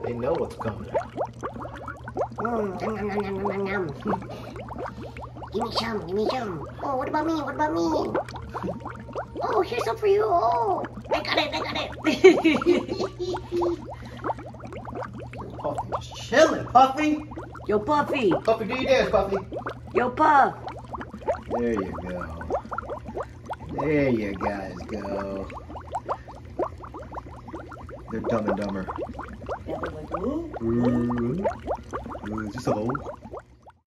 They know what's coming. Nom, nom, nom, nom, nom, nom. Give me some, give me some. Oh, what about me? What about me? Oh, here's some for you. Oh, I got it, I got it. Puffy just chilling, Puffy. Yo, Puffy. Puffy, do your dance, Puffy. Yo, Puff. There you go. There you guys go. They're Dumb and Dumber. Yeah, they're like, ooh. Is this a hole?